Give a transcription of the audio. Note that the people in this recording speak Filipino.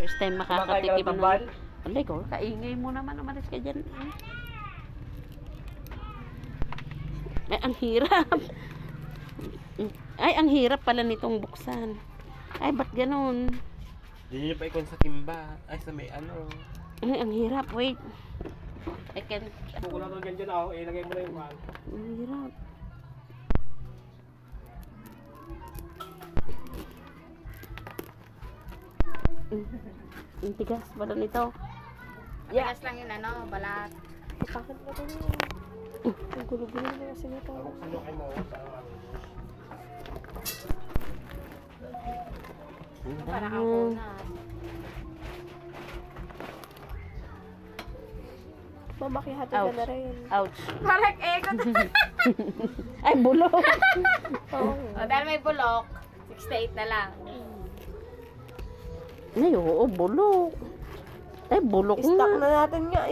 First time makakatikim tabal. ng... Alay ko, kaingay mo naman. Umalis ka dyan. Ay, ang hirap. Ay, ang hirap pala nitong buksan. Ay, ba't ganun? Hindi nyo pa ikon sa timba. Ay, sa may ano. Ay, ang hirap. Wait. I can... Kung wala talagang dyan ako, ilagay mo na yung mahal. Ang hirap. Ang tigas pala nito. Matigas lang yun, ano, balat. Bakit ba ito niya? Ang gulo-gulo na kasi nito. Ano kayo mo? Parang ang kunat. Mamakihati ka na rin. Ouch. Parang ekot. Ay, bulok. Oo. O, dahil may bulok, 68 na lang. Ay, oo, bulok. Ay, bulok Stock nga. na natin nga.